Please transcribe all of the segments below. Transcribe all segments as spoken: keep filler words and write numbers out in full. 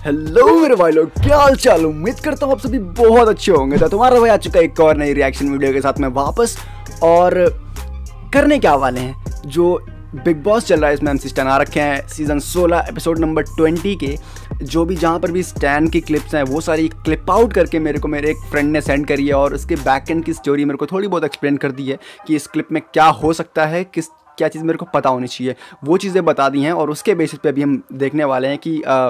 Hello मेरे भाई लोग, क्या हाल चाल। उम्मीद करता हूँ आप सभी बहुत अच्छे होंगे। तो तुम्हारा भाई आ चुका है एक और नई रिएक्शन वीडियो के साथ में वापस। और करने क्या वाले हैं, जो बिग बॉस चल रहा है इसमें एमसी स्टैन आ रखे हैं सीज़न सोलह एपिसोड नंबर ट्वेंटी के। जो भी जहाँ पर भी स्टैन की क्लिप्स हैं वो सारी क्लिप आउट करके मेरे को मेरे एक फ्रेंड ने सेंड करी है, और उसके बैक एंड की स्टोरी मेरे को थोड़ी बहुत एक्सप्लेन कर दी है कि इस क्लिप में क्या हो सकता है, किस क्या चीज़ मेरे को पता होनी चाहिए, वो चीज़ें बता दी हैं। और उसके बेसिस पे अभी हम देखने वाले हैं कि आ,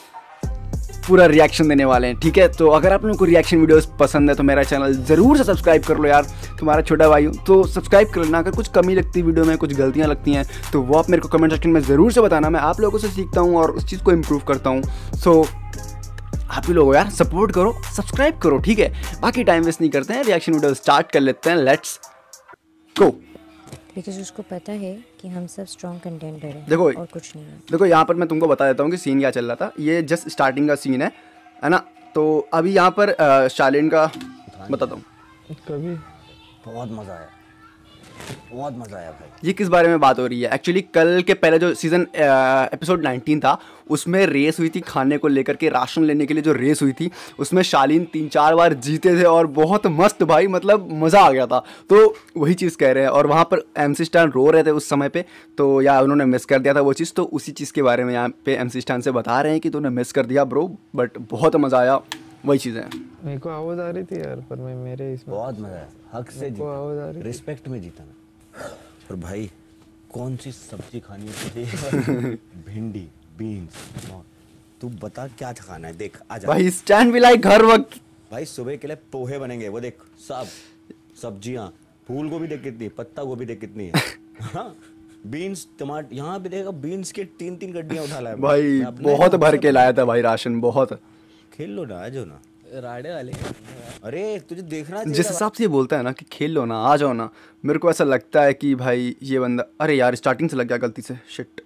पूरा रिएक्शन देने वाले हैं, ठीक है। तो अगर आप लोगों को रिएक्शन वीडियोस पसंद है तो मेरा चैनल ज़रूर से सब्सक्राइब कर लो यार। तुम्हारा छोटा भाई हूँ तो सब्सक्राइब कर लेना। अगर कुछ कमी लगती है वीडियो में, कुछ गलतियाँ लगती हैं तो वो आप मेरे को कमेंट सेक्शन में ज़रूर से बताना। मैं आप लोगों से सीखता हूँ और उस चीज़ को इम्प्रूव करता हूँ। सो आप ही लोगों यार सपोर्ट करो, सब्सक्राइब करो, ठीक है। बाकी टाइम वेस्ट नहीं करते हैं, रिएक्शन वीडियो स्टार्ट कर लेते हैं। Let's go. बिकॉज उसको पता है कि हम सब स्ट्रॉन्ग कंटेंटर हैं। देखो और कुछ नहीं है। देखो यहाँ पर मैं तुमको बता देता हूँ कि सीन क्या चल रहा था। ये जस्ट स्टार्टिंग का सीन है है ना। तो अभी यहाँ पर अ, शालीन का बताता हूँ। कभी बहुत मज़ा आया, बहुत मज़ा आया भाई। ये किस बारे में बात हो रही है? एक्चुअली कल के पहले जो सीज़न एपिसोड नाइनटीन था उसमें रेस हुई थी खाने को लेकर के, राशन लेने के लिए जो रेस हुई थी उसमें शालीन तीन चार बार जीते थे और बहुत मस्त भाई, मतलब मज़ा आ गया था। तो वही चीज़ कह रहे हैं। और वहाँ पर एमसी स्टैन रो रहे थे उस समय पे, तो या उन्होंने मिस कर दिया था वो चीज़। तो उसी चीज़ के बारे में यहाँ पे एमसी स्टैन से बता रहे हैं कि तूने मिस कर दिया ब्रो, बट बहुत मज़ा आया। वही चीज़ें हैं। मेरे को आवाज़ आ रही थी यार, पर मैं मेरे इसमें बहुत मजा आया, हक से को आवाज़ आ रही जीता, थी। रिस्पेक्ट में जीता ना। और भाई कौन सी सब्जी खानी है तुझे? भिंडी, बीन्स। तू बता क्या खाना है, देख आजा भाई स्टैन भी लाइक हर वक्त। भाई सुबह के लिए पोहे बनेंगे, वो देख सब सब्जियां, फूल गोभी देख कितनी, पत्ता गोभी देख कितनी है। हाँ, बीन्स, टमाटर, यहाँ पे देखा बीन्स के तीन तीन गड्डियां उठा लाया भाई मैं अपने बहुत हाथ भर से के लाया था भाई राशन, बहुत। खेल लो ना, आ जाओ ना राडे वाले। अरे तुझे देखना चाहिए जिस था। हिसाब से ये बोलता है ना कि खेल लो ना, आ जाओ ना, मेरे को ऐसा लगता है कि भाई ये बंदा, अरे यार स्टार्टिंग से लग गया गलती से, शिट।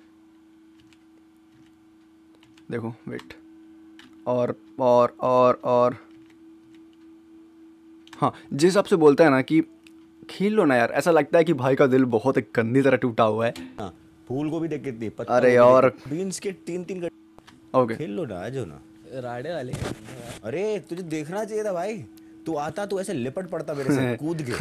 देखो वेट, और और और और हाँ, जिस हिसाब से बोलता है ना कि खेल लो ना यार, ऐसा लगता है कि भाई का दिल बहुत एक गंदी तरह टूटा हुआ है। हाँ, फूल गोभी देख कितनी, पत्ता अरे गोभी और देख, बीन्स के तीन तीन गड्ढे। ओके खेल लो ना, आ जाओ ना राडे वाले। अरे तुझे देखना चाहिए था भाई, तू आता तू ऐसे लिपट पड़ता मेरे से कूद के।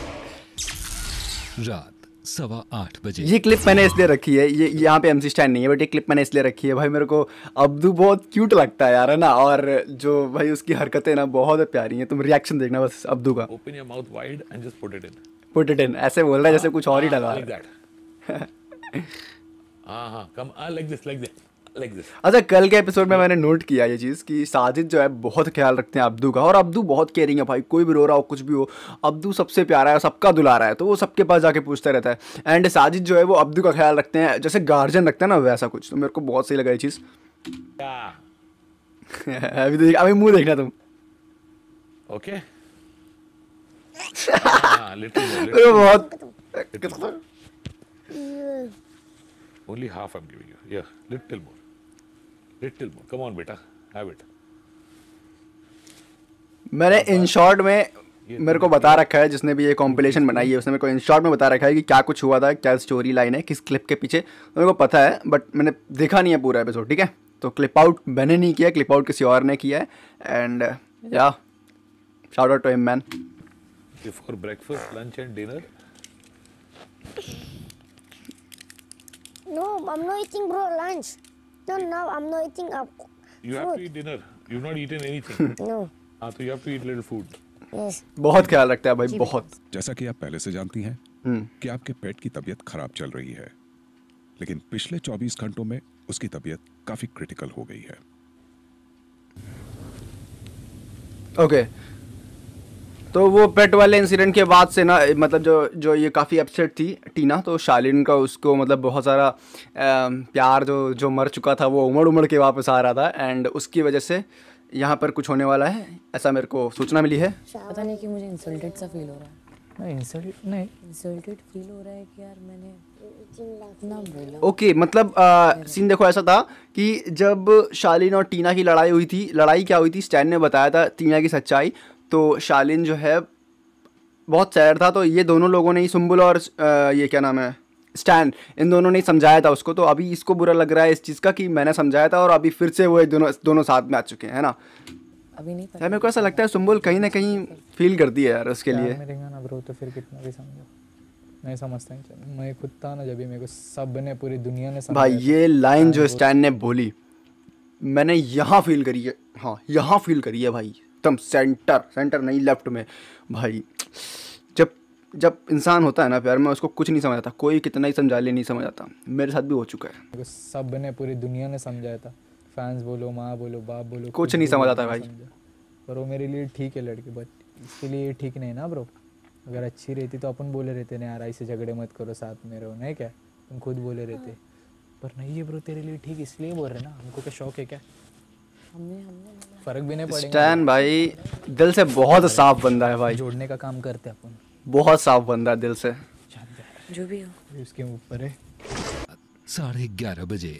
रात सवा आठ बजे। ये क्लिप मैंने इसलिए रखी है, ये यहाँ पे एमसी स्टैंड नहीं है बट ये क्लिप मैंने इसलिए रखी है भाई, मेरे को अब्दू बहुत क्यूट लगता है यार, है ना। और जो भाई उसकी हरकतें ना बहुत प्यारी हैं। तुम रिएक्शन देखना बस अब्दू का। Open your mouth wide and just put it in. Put it in, ऐसे बोल रहा है जैसे कुछ और ही Ah, डलवा like रहा है। that. Ah, हाँ, come, ah, like this, like this, like this. अच्छा, कल के एपिसोड में मैंने नोट किया ये चीज़ कि साजिद जो है बहुत ख्याल रखते हैं अब्दू का, और अब्दू बहुत केयरिंग है भाई। कोई भी रो रहा हो, कुछ भी हो, अब्दू सबसे प्यारा है, सबका दुलारा है, तो वो सबके पास जाके पूछता रहता है। एंड साजिद जो है वो अब्दू का ख्याल रखते हैं जैसे गार्जियन रखते हैं ना, वैसा कुछ। तो मेरे को बहुत सही लगा ये चीज़। Yeah. अभी देख, अभी मुंह देखना तुम। Okay. Ah, little more, मेरे को little बहुत Only half I'm giving you. Yeah, little more. Little more. Come on, beta. Have it. मैंने इन शॉर्ट में मेरे को बता रखा है, जिसने भी ये कॉम्पिलेशन बनाई है उसने मेरे को इन शॉर्ट में बता रखा है कि क्या कुछ हुआ था, क्या स्टोरी लाइन है, किस क्लिप के पीछे। तो मेरे को पता है बट मैंने देखा नहीं है पूरा एपिसोड, ठीक है। तो क्लिप आउट मैंने नहीं किया, क्लिप आउट किसी और ने किया है। एंड या shout out to him man. Before breakfast, lunch, and dinner. No, I'm not eating bro lunch. No, no, I'm not eating up. You have to eat dinner. You've not eaten anything. No. Ah, so you have to eat little food. Yes. बहुत ख्याल रखता है भाई, बहुत। जैसा कि आप पहले से जानती हैं कि आपके पेट की तबीयत खराब चल रही है, लेकिन पिछले चौबीस घंटों में उसकी तबीयत काफी क्रिटिकल हो गई है। ओके, तो वो पेट वाले इंसिडेंट के बाद से ना, मतलब जो जो ये काफ़ी अपसेट थी टीना, तो शालीन का उसको मतलब बहुत सारा अ, प्यार जो जो मर चुका था वो उमड़ उमड़ के वापस आ रहा था। एंड उसकी वजह से यहाँ पर कुछ होने वाला है, ऐसा मेरे को सूचना मिली है। पता नहीं कि मुझे इंसल्टेड सा फील हो रहा है। नहीं इंसल्ट नहीं, इंसल्टेड फील हो रहा है कि यार मैंने इतना बोला। ओके okay, मतलब आ, सीन देखो ऐसा था कि जब शालीन और टीना की लड़ाई हुई थी, लड़ाई क्या हुई थी, स्टैन ने बताया था टीना की सच्चाई। तो शालीन जो है बहुत सैड था, तो ये दोनों लोगों ने ही, सुम्बुल और आ, ये क्या नाम है, स्टैन, इन दोनों ने समझाया था उसको, तो अभी इसको बुरा लग रहा है इस चीज़ का कि मैंने समझाया था और अभी फिर से वो दोनों दोनों साथ में आ चुके हैं, है ना। अभी नहीं यार मेरे को ऐसा लगता है सुम्बुल कहीं ना कहीं फील करती है यार उसके लिए। मेरेगा ना ब्रो तो फिर कितना भी समझो नहीं समझता नहीं। मैं खुद था ना जब भी मेरे को सब ने पूरी दुनिया ने समझाया भाई ये लाइन जो स्टैन ने बोली मैंने यहाँ फील करी है, हाँ यहाँ फील करी है भाई, एकदम सेंटर सेंटर नहीं लेफ्ट में भाई। जब जब इंसान होता है ना प्यार में उसको कुछ नहीं समझ आता, कोई कितना ही समझा ले नहीं समझ आता। मेरे साथ भी हो चुका है। मेरे को सब ने पूरी दुनिया ने समझाया था, फैंस बोलो माँ बोलो बाप बोलो कुछ नहीं समझ आता भाई। पर वो मेरे लिए ठीक है लड़की, बट इसके लिए ठीक नहीं ना ब्रो। अगर अच्छी रहती तो अपन बोले रहते ना यार ऐसे झगड़े मत करो साथ में रहो, नहीं क्या तुम खुद बोले रहते। पर नहीं है ब्रो तेरे लिए ठीक इसलिए बोल रहे ना, हमको क्या शौक है क्या, हमने हमने फर्क भी नहीं पड़ेगा। स्टैन भाई दिल से बहुत साफ बंदा है भाई, जोड़ने का काम करते अपन, बहुत साफ बंदा है दिल से। जो भी हो उसके ऊपर है। साढ़े ग्यारह बजे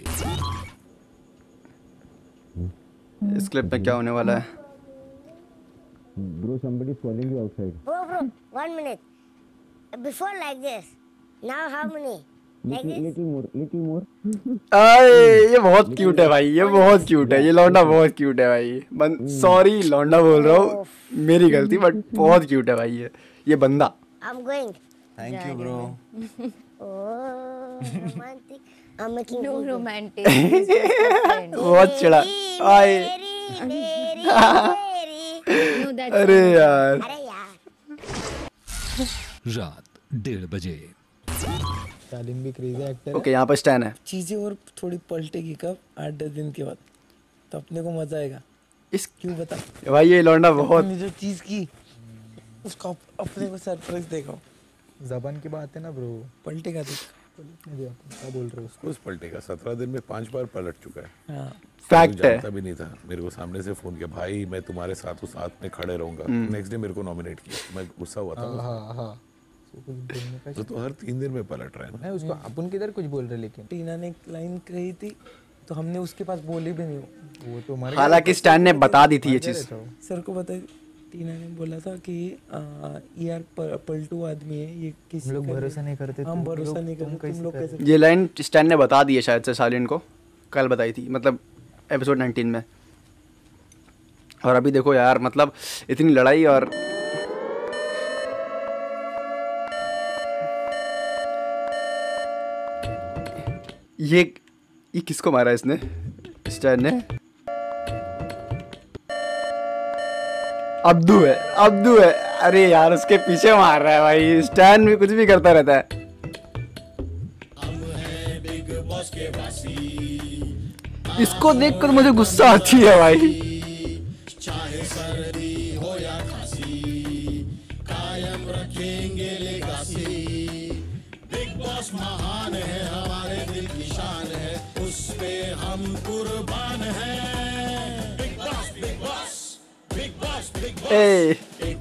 इस क्लिप में क्या होने वाला है? Bro, somebody is calling you outside. Bro, bro, one minute. Before like this. Now how many? Like this? Little more, little more. आए ये बहुत क्यूट है भाई, ये बहुत क्यूट है, ये लौंडा बहुत क्यूट है भाई। सॉरी लौंडा बोल रहा हूँ, मेरी गलती, बट बहुत क्यूट है भाई ये ये बंदा। I'm going. Thank you bro. Oh, romantic. I'm making no video. Romantic no बहुत चिड़ा आए। Very, very, very. दैट्स अरे यार अरे यार. रात डेढ़ बजे स्टालिन भी क्रेजी एक्टर ओके यहाँ पर स्टैन है। चीज़ें और थोड़ी पलटेगी कब, आठ दस दिन के बाद, तो अपने को मजा आएगा। इस क्यों बता, भाई ये लौंडा बहुत हमने जो चीज़ की उसका अप- अपने को सरप्राइज देगा। जबान की बात है ना ब्रो, पलटेगा देख। पलटने दे अपन, क्या बोल रहे हो उसको। उस पलटेगा, सत्रह दिन में पांच बार पलट चुका है। हाँ फैक्ट है। जानता भी नहीं था, मेरे को सामने से फोन किया, भाई मैं तुम्हारे साथ उस साथ में खड़े रहूंगा। नेक्स्ट डे मेरे को नॉमिनेट किया, मैं गुस्सा हुआ था। हाँ हाँ तो कुछ बोलने का तो, तो हर तीन दिन में पलट रहा है ना। नहीं, उसको अपन किधर कुछ बोल रहे, लेकिन टीना ने एक लाइन कही थी तो हमने उसके पास बोली भी नहीं। वो तो मर हालांकि स्टैन ने बता दी थी ये चीज। सर को पता है, टीना ने बोला था कि आ, यार प- पलटू आदमी है ये, किसी हम लोग का भरोसा नहीं करते, हम तुम भरोसा लोग- नहीं तुम करते, कैसे तुम लोग कर कैसे। ये लाइन स्टैन ने बता दी है शायद से सालिन को, कल बताई थी, मतलब एपिसोड नाइनटीन में। और अभी देखो यार, मतलब इतनी लड़ाई और ये ये किसको मारा इसने, स्टैन ने? अब्दू है, अब्दू है। अरे यार उसके पीछे मार रहा है भाई, स्टैन भी कुछ भी करता रहता है। इसको देख कर मुझे गुस्सा आती है भाई। ए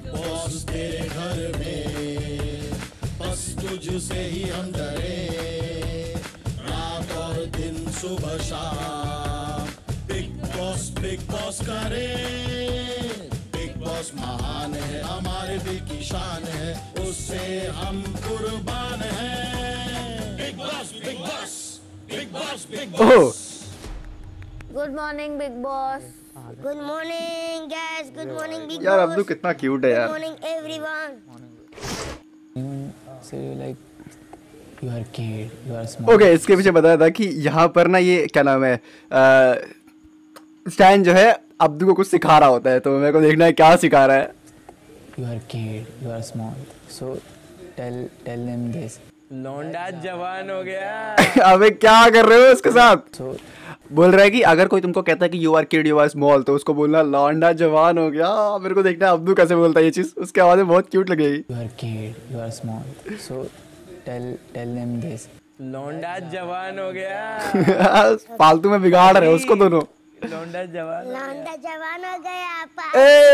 oh good morning big boss. Good morning, guys. Good morning, big यार boss. अब्दू कितना क्यूट है Good यार। morning, everyone. Say like you are kid, you are small. Okay इसके पीछे बताया था कि यहाँ पर ना ये क्या नाम है, स्टैन जो है अब्दू को कुछ सिखा रहा होता है, तो मेरे को देखना है क्या सिखा रहा है। You are kid, you are small, so tell tell them this. लौंडा जवान हो गया। अबे क्या कर रहे हो इसके साथ? सो बोल रहा है कि अगर कोई तुमको कहता है कि you are kid you are small, तो उसको बोलना लौंडा जवान हो गया। मेरे को देखना है अब्दू कैसे बोलता है ये चीज़, उसकी आवाज़ बहुत क्यूट लगेगी। You are kid, you are small, so tell tell them this. लौंडा जवान हो गया। फालतू में बिगाड़ रहे हो उसको दोनों। लौंडा जवान लौंडा जवान हो गया पा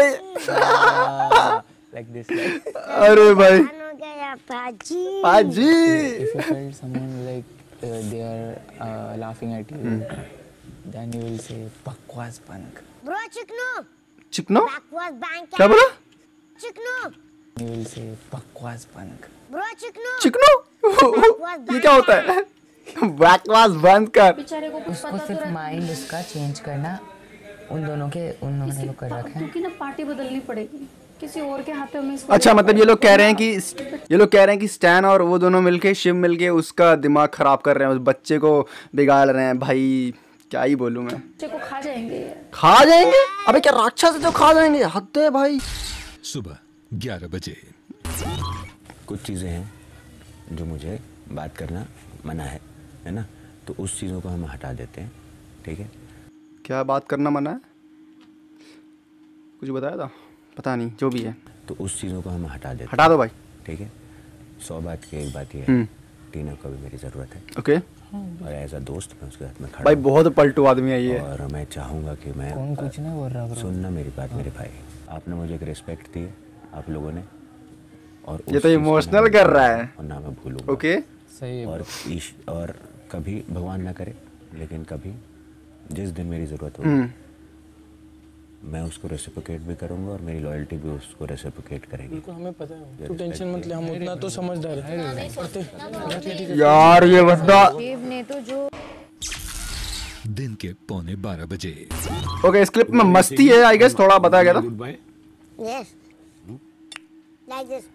ए लाइक दिस। अरे भाई जवान हो गया पाजी पाजी। If you felt someone like uh, they are uh, laughing at you, then you will say bakwas punk. Bro चिकनो चिकनो बैकवर्ड बैंक क्या बोला? चिकनो You will say bakwas punk. Bro चिकनो चिकनो ये क्या होता है? बकवास बंद कर। बेचारे को कुछ उसको पता तो सिर्फ रहता माइंड उसका चेंज करना उन दोनों के उन्होंने वो कर रखा है। क्योंकि ना पार्टी बदलनी पड़ेगी, किसी और के हाथों में इसको अच्छा मतलब ये लोग कह रहे हैं कि ये लोग कह रहे हैं कि स्टैन और वो दोनों मिलके शिव मिलके उसका दिमाग खराब कर रहे हैं, उस बच्चे को बिगाड़ रहे हैं। भाई क्या ही बोलूं मैं। बच्चे को खा जाएंगे ये। खा जाएंगे? अबे क्या राक्षस है जो खा जाएंगे? हद है भाई। सुबह ग्यारह बजे। कुछ चीज़ें हैं जो मुझे बात करना मना है, है ना, तो उस चीज़ों को हम हटा देते हैं, ठीक है। क्या बात करना मना है? कुछ बताया था? पता नहीं, जो भी है तो उस चीज़ों को हम हटा देते हटा दो भाई, ठीक है। सौ बात की एक बात ये है, टीना को भी मेरी ज़रूरत है, ओके। और एज अ दोस्त मैं उसके साथ में खड़ा भाई हूँ। बहुत पलटू आदमी है ये। और मैं चाहूँगा कि मैं कौन कुछ नहीं बोल रहा ब्रो। सुनना मेरी बात मेरे भाई, आपने मुझे एक रिस्पेक्ट दी है आप लोगों ने, और ये उस तो चीज़ को इमोशनल मैं कर रहा है। और ना मैं भूलूंगा, ओके सही है और ईश और कभी भगवान ना करे लेकिन कभी जिस दिन मेरी ज़रूरत होगी मैं उसको रेसिप्रोकेट भी करूंगा और मेरी लॉयल्टी भी उसको रेसिप्रोकेट करेगी। बिल्कुल हमें पता है, तू टेंशन मत ले, हम उतना तो समझदार है। यार ये बंदा। देव ने तो जो दिन के पौने बारह बजे। ओके इस क्लिप में मस्ती है आई गेस, थोड़ा बताया गया था। Good bye. Yes. Like this.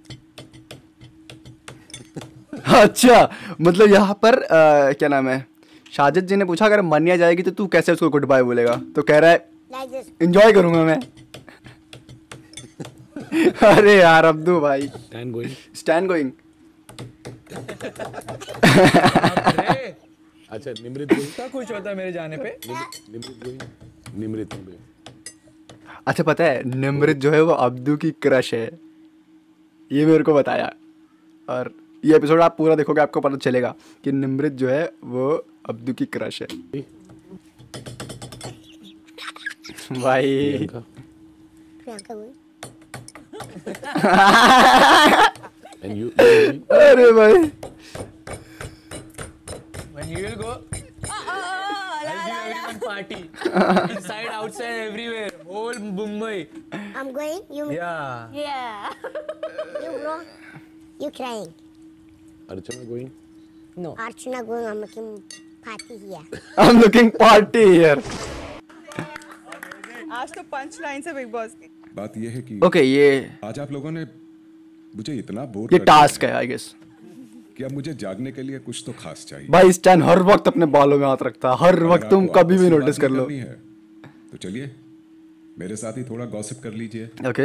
अच्छा मतलब यहाँ पर आ, क्या नाम है, साजिद जी ने पूछा अगर मनिया जाएगी तो तू कैसे उसको गुड बाय बोलेगा, तो कह रहा है Like this. एंजॉय करूंगा मैं। अरे यार अब्दू भाई। Stand going. Stand going. अच्छा निमृत गोइंग। क्या खुश होता है मेरे जाने पे। निमृत गोइंग। निमृत गोइंग। अच्छा पता है निमृत जो है वो अब्दू की क्रश है, ये मेरे को बताया। और ये एपिसोड आप पूरा देखोगे आपको पता चलेगा कि निमृत जो है वो अब्दू की क्रश है। भाई Priyanka going. And you, you अरे भाई When you will go, I'll give everyone party. Inside, outside, everywhere, whole Mumbai. I'm going. You. Yeah. Yeah. You bro. You crying. Archana going. No. Archana going. I'm making party here. I'm looking party here. आज तो punch line से Bigg Boss की। बात यह है कि okay ये आज आप लोगों ने मुझे इतना बोर ये कर दिया टास्क है आई गेस कि अब मुझे जागने के लिए कुछ तो खास चाहिए। भाई स्टैन हर वक्त अपने बालों में हाथ रखता है, हर अगर वक्त तुम आपको कभी भी आपस में नोटिस बात कर लो। करनी है, तो चलिए मेरे साथ ही थोड़ा गॉसिप कर लीजिए। ओके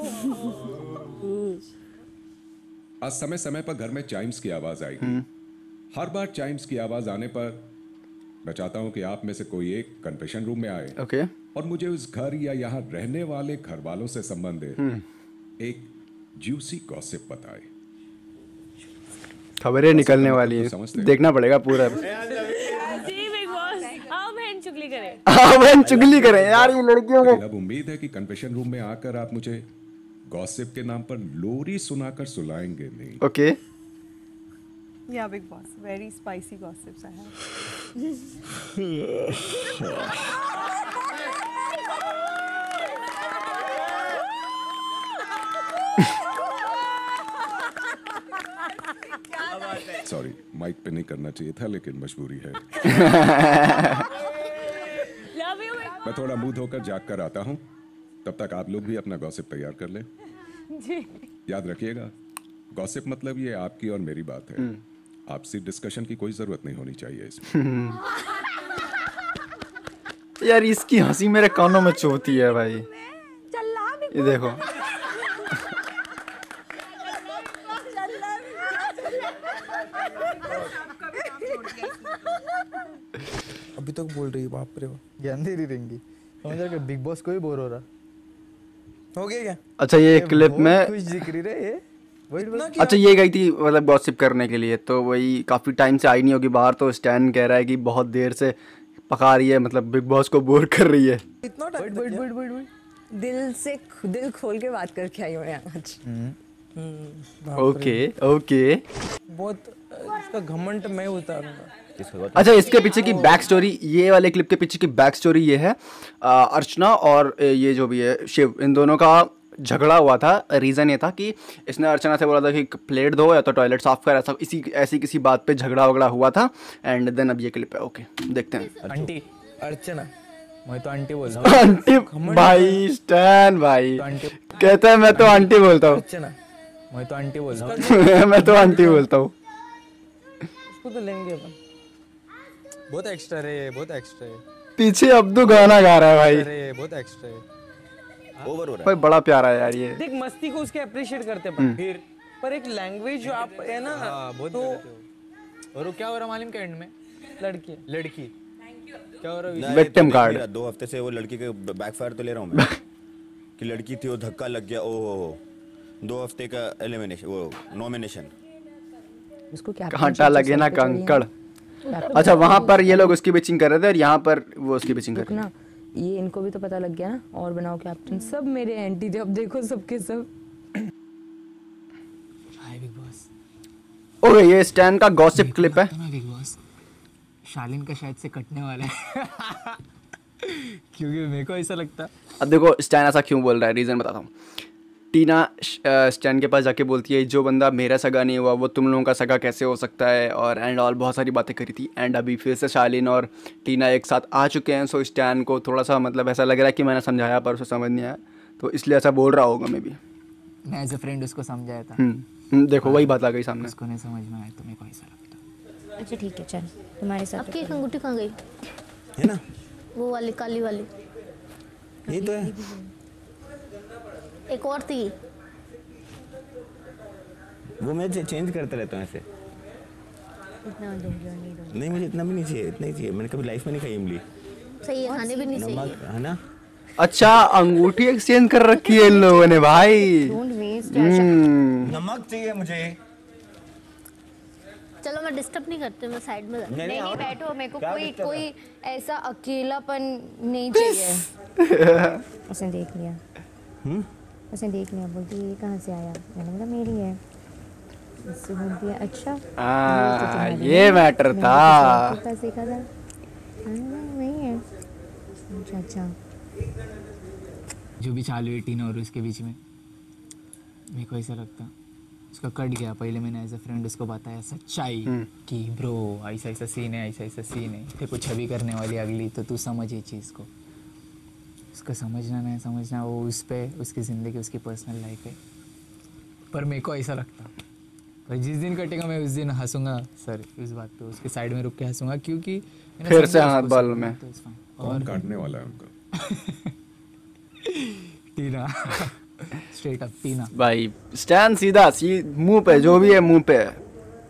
आज समय समय पर घर में चाइम्स की आवाज आएगी। हर बार चाइम्स की आवाज आने पर मैं चाहता हूं कि आप में से कोई एक कन्फेशन रूम में आए ओके और मुझे उस घर या यहाँ रहने वाले घर वालों से संबंधित एक जूसी गॉसिप बताए। खबरें निकलने वाली तो है, समझते हो। देखना पड़ेगा पूरा। जी बिग बॉस, आओ बहन चुगली करें। हाँ बहन चुगली करें यार ये लड़कियों को। लेकिन अब उम्मीद है कि कन्फेशन रूम में आकर आप मुझे गॉसिप के नाम पर लोरी सुनाकर सुलाएंगे नहीं। ओके या Bigg Boss, very spicy gossips I have. Sorry mic पे नहीं करना चाहिए था लेकिन मजबूरी है। लव यू मैं थोड़ा मुंह धोकर जाग कर आता हूँ, तब तक आप लोग भी अपना गॉसिप तैयार कर लें। जी। याद रखिएगा गॉसिप मतलब ये आपकी और मेरी बात है, आपसी डिस्कशन की कोई जरूरत नहीं होनी चाहिए इसमें। यार इसकी हंसी मेरे कानों में चुभती है भाई। ये देखो अभी तक बोल रही है, बाप रे बाप। ज्ञान दे रही रहेंगी। समझ रहे बिग बॉस को ही बोर हो रहा। हो गया क्या? अच्छा ये क्लिप बहुत में खुश दिख रही रे ये। वही इतना क्या? अच्छा ये गई थी मतलब गॉसिप करने के लिए, तो वही काफी टाइम से आई नहीं होगी बाहर, तो स्टैन कह रहा है कि बहुत देर से पका रही है, मतलब बिग बॉस को बोर कर रही है। इतना टाइम वही वही वही वही दिल से दिल खोल के बात करके आई हूँ यहाँ आज। ओके ओके बहुत इसका घमंड मैं उतारूंगा। अच्छा इसके पीछे की बैक स्टोरी, ये वाले क्लिप के पीछे की बैक स्टोरी ये है, आ, अर्चना और ये जो भी है शिव, इन दोनों का झगड़ा हुआ था, रीज़न ये था कि इसने अर्चना से बोला था कि प्लेट दो या तो टॉयलेट साफ कर, ऐसा इसी ऐसी किसी बात पे झगड़ा वगड़ा हुआ था। एंड देन अब ये क्लिप है। ओके देखते हैं। आंटी अर्चना मैं तो आंटी बोलता हूँ। आंटी भाई स्टैन भाई कहता है मैं तो आंटी बोलता हूँ। अर्चना मैं तो आंटी बोलता हूँ। मैं तो आंटी बोलता हूँ। उसको तो लेंगे अपन। बहुत एक्स्ट्रा रे, बहुत एक्स्ट्रा है। पीछे अब्दू गाना गा रहा है भाई। अरे बहुत एक्स्ट्रा है। ओवर हो रहा भाई बड़ा प्यारा है यार ये। देख मस्ती को उसके अप्रिशिएट करते हैं फिर, पर एक लैंग्वेज जो आप है ना बहुत तो और वो क्या हो रहा मालूम के एंड में? लड़की लड़की क्या हो रहा है। विक्टिम देख कार्ड। नहीं रहा, दो हफ्ते से वो लड़की के बैकफायर तो ले रहा हूँ मैं कि लड़की थी वो धक्का लग गया। ओहो दो हफ्ते का एलिमिनेशन वो नॉमिनेशन। उसको क्या कांटा लगे ना कंकड़। अच्छा वहाँ पर ये लोग उसकी बिचिंग कर रहे थे और यहाँ पर वो उसकी बिचिंग कर रहे थे। ना ये इनको भी तो पता लग गया ना, और बनाओ कैप्टन सब मेरे एंटी थे, अब देखो सबके सब। Hi Bigg Boss. ओके ये स्टैन का गॉसिप क्लिप है। बिग बॉस शालीन का शायद से कटने वाला है क्योंकि मेरे को ऐसा लगता। अब देखो स्टैन ऐसा क्यों बोल रहा है, रीज़न बताता हूँ। टीना स्टैन के पास जाके बोलती है जो बंदा मेरा सगा नहीं हुआ वो तुम लोगों का सगा कैसे हो सकता है, और एंड ऑल बहुत सारी बातें करी थी। एंड अभी फिर से शालीन और टीना एक साथ आ चुके हैं। सो स्टैन को थोड़ा सा मतलब ऐसा लग रहा है कि मैंने समझाया पर उसे समझ नहीं आया, तो इसलिए ऐसा बोल रहा होगा मैं भी। मैं एज अ फ्रेंड उसको समझाया था। हम्म देखो वही बात आ गई सामने। उसको नहीं समझ में आया तो मेरे को ऐसा लगता। अच्छा ठीक है चल तुम्हारे साथ। आपकी एक अंगूठी कहाँ गई? है ना वो वाली काली वाली ये तो है। एक और थी। वो मैं चेंज करते रहता हूँ ऐसे। इतना नहीं दो। नहीं मुझे इतना भी नहीं चाहिए, इतना ही चाहिए। मैंने कभी लाइफ में नहीं खाई इमली। सही है, खाने भी नहीं नमक चाहिए। है ना। अच्छा अंगूठी एक्सचेंज कर रखी है इन लोगों ने भाई। Don't waste. नमक चाहिए मुझे। चलो मैं डिस्टर्ब नहीं करती, मैं साइड में नहीं नहीं बैठो, मेरे को क्या कोई दिक्कत कोई ऐसा अकेलापन नहीं चाहिए। उसने देख लिया। हम्म उसने देख लिया, बोलती ये कहाँ से आया? मैंने बोला मेरी है। इससे बोलती है अच्छा आ, ये मैटर था। सीखा था वही है। अच्छा अच्छा जो भी चालू है टीना और उसके बीच में मेरे को ऐसा लगता उसका कट गया। पहले मैंने एज अ फ्रेंड उसको बताया सच्चाई कि ब्रो ऐसा ऐसा सीन है, ऐसा ऐसा सीन है, तेरे को छवि करने वाली अगली, तो तू समझ ये चीज़ को। उसको समझना नहीं समझना वो उस पर उसकी ज़िंदगी उसकी पर्सनल लाइफ है। पर मेरे को ऐसा लगता पर जिस दिन कटेगा मैं उस दिन हंसूंगा सर इस बात पे, उसके साइड में रुक के हंसूंगा क्योंकि फिर से हाथ बाल में कौन काटने वाला है उनका? टीना स्ट्रेट अप टीना भाई। स्टैन सीधा सी मुंह पे जो भी है मुंह पे है।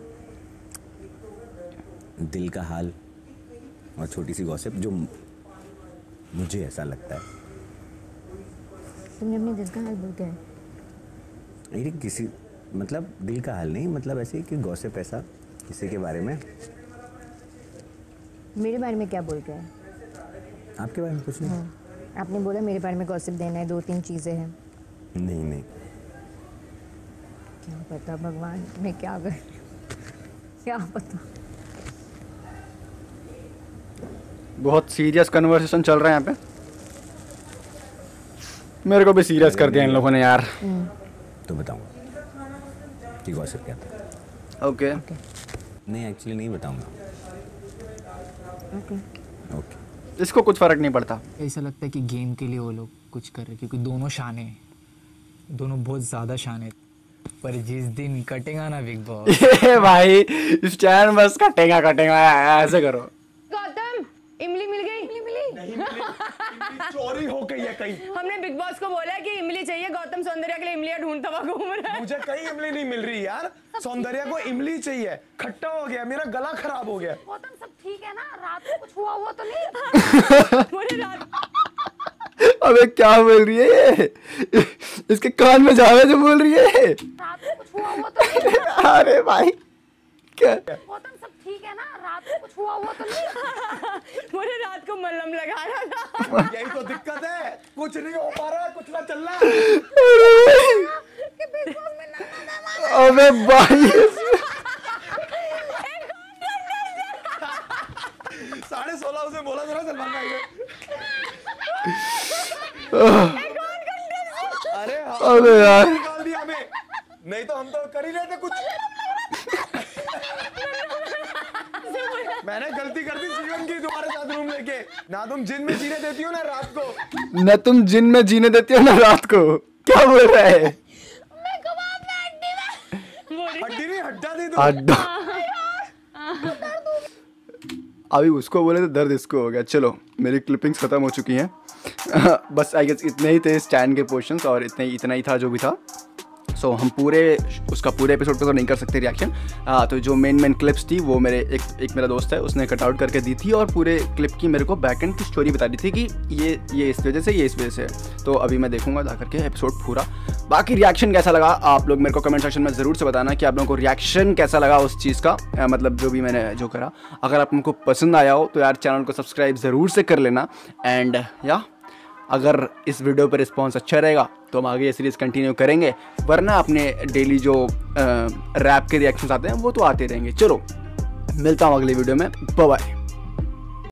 दिल का हाल और छोटी सी गॉसिप जो मुझे ऐसा लगता है। तुमने अपने दिल का हाल बोल के नहीं किसी मतलब दिल का हाल नहीं, मतलब ऐसे कि गॉसिप ऐसा किसी के बारे में। मेरे बारे में क्या बोल के है? आपके बारे में कुछ नहीं। आपने बोला मेरे बारे में गॉसिप देना है, दो तीन चीजें हैं। नहीं नहीं क्या पता भगवान मैं क्या कर क्या पता। बहुत सीरियस कन्वर्सेशन चल रहा है यहाँ पे। मेरे को भी सीरियस कर दिया इन लोगों ने यार। तो बताऊंगा कि गॉसिप क्या था। ओके नहीं एक्चुअली नहीं बताऊंगा। ओके ओके इसको कुछ फर्क नहीं पड़ता। ऐसा लगता है कि गेम के लिए वो लोग कुछ कर रहे क्योंकि दोनों शाने हैं, दोनों बहुत ज़्यादा शाने। पर जिस दिन कटेगा ना बिग बॉस ये भाई स्टैन बस कटेगा कटेगा ऐसे करो। गौतम इमली मिल गई। इमली मिली चोरी हो गई है कहीं। हमने बिग बॉस को बोला कि इमली चाहिए, गौतम सौंदर्य के लिए इमलियां ढूंढता हुआ घूम रहा है। मुझे कहीं इमली नहीं मिल रही यार, सौंदर्य को इमली चाहिए। खट्टा हो गया, मेरा गला खराब हो गया। गौतम सब ठीक है ना? रात को कुछ हुआ हुआ तो नहीं? मुझे रात अबे क्या बोल रही है ये? इसके कान में जावे जो बोल रही है। रात को कुछ हुआ हुआ तो नहीं? अरे भाई क्या? गौतम सब ठीक है ना? रात को कुछ हुआ हुआ तो नहीं? मुझे रात को मलहम लगा रहा था। यही तो दिक्कत है, कुछ नहीं हो पा रहा, कुछ ना चल रहा। अबे भाई साढ़े सोलह उसे बोला था ना सलमान भाई ने। अरे अबे यार निकाल दिया हमें, नहीं तो हम तो कर ही रहे थे कुछ। मैंने गलती कर दी जीवन की तुम्हारे साथ रूम लेके। ना तुम जिन में जीने देती हो ना रात को। न तुम जिन में जीने देती हो ना रात को। क्या बोल रहा है? हड्डी नहीं हड्डा दी तू। अड्डा। अभी उसको बोले तो दर्द इसको हो गया। चलो मेरी क्लिपिंग्स खत्म हो चुकी हैं। बस आई गेस इतने ही थे स्टैंड के पोर्शंस और इतने इतना ही था जो भी था। सो so, हम पूरे उसका पूरे एपिसोड पे तो नहीं कर सकते रिएक्शन। तो जो मेन मेन क्लिप्स थी वो मेरे एक एक मेरा दोस्त है उसने कट आउट करके दी थी और पूरे क्लिप की मेरे को बैक एंड की स्टोरी बता दी थी कि ये ये इस वजह से ये इस वजह से है। तो अभी मैं देखूंगा जा करके एपिसोड पूरा। बाकी रिएक्शन कैसा लगा आप लोग मेरे को कमेंट सेक्शन में ज़रूर से बताना कि आप लोगों को रिएक्शन कैसा लगा उस चीज़ का, आ, मतलब जो भी मैंने जो करा। अगर आप लोगों को पसंद आया हो तो यार चैनल को सब्सक्राइब ज़रूर से कर लेना। एंड या अगर इस वीडियो पर रिस्पॉन्स अच्छा रहेगा तो हम आगे ये सीरीज़ कंटिन्यू करेंगे, वरना अपने डेली जो रैप के रिएक्शंस आते हैं वो तो आते रहेंगे। चलो मिलता हूँ अगली वीडियो में, बाय बाय।